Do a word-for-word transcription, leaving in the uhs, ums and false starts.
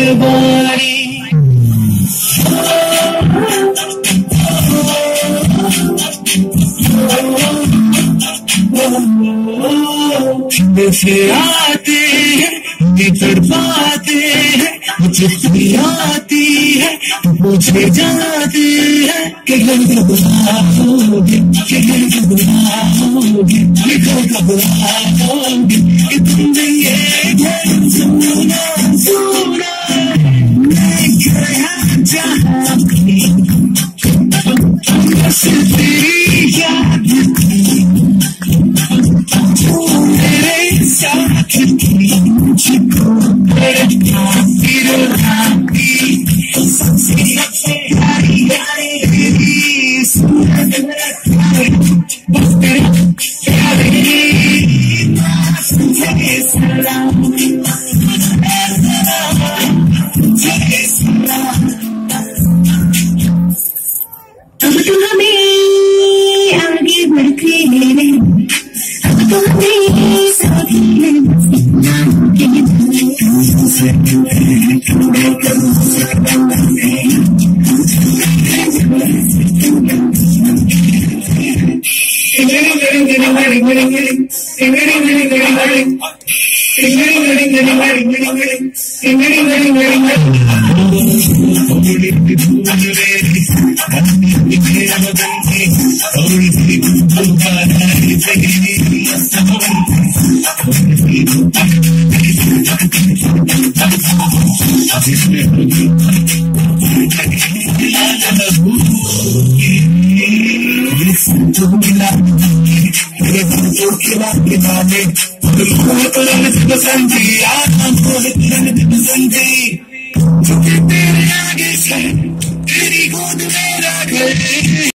बारी से आते हैं निकल पाते हैं मुझे आती है तो पूछे जाते हैं कि घर कब आओगे कि घर कब आओगे घर कब आओगे कि तुमने ये घर सुना सुना मैं गया जहाँ बस तेरी याद मेरे साथ मुझको सबसे सबसे यारी यारी सूरत बस तेरे प्यारे तुझे सलाम तुझे सलाम अब तो हमें आगे बढ़ते हैं अब तो हमें सभी तेरे आगे से तेरी गोद में रख